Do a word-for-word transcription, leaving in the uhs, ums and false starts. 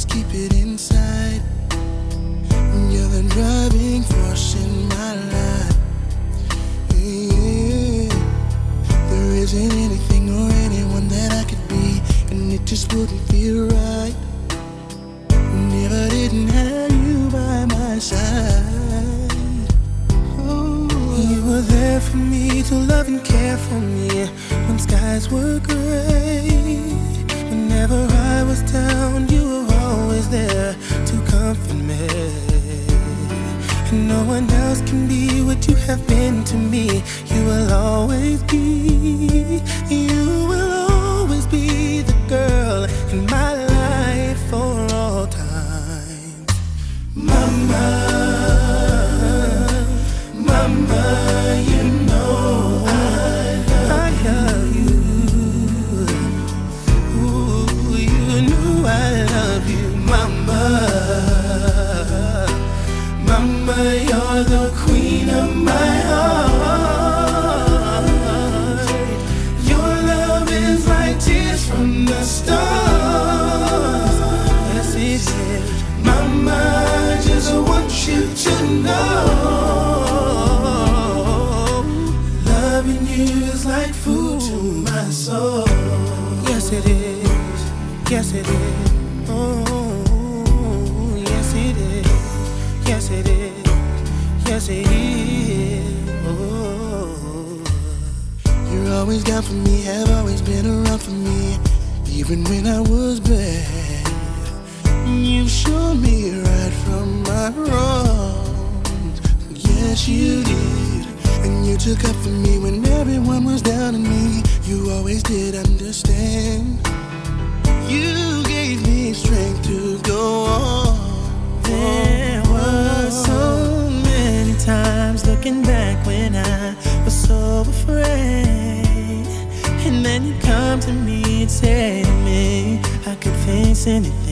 just keep it inside. You're the driving force in my life. Yeah. There isn't anything or anyone that I could be, and it just wouldn't feel right if I didn't have you by my side. Oh. You were there for me to love and care for me when skies were gray. Whenever I was down, you were always there to comfort me. And no one else can be what you have been to me. You will always be, you will always be the girl in my life for all time. Mama, mama, you know I love, I love you. Ooh, you know I love you, mama. Mama, you're the queen of my heart. Your love is like tears from the stars. Yes, it is. Mama, I just want you to know, loving you is like food to my soul. Yes, it is. Yes, it is. Oh, yes, it is. Yes, it is. Yes, it is. Oh. You're always down for me, have always been around for me, even when I was bad. You've shown me right from my wrongs. Yes, you did. And you took up for me when everyone was down on me. You always did understand. You gave me strength to go on. There were so many times looking back when I was so afraid, and then you come to me and say to me I could face anything.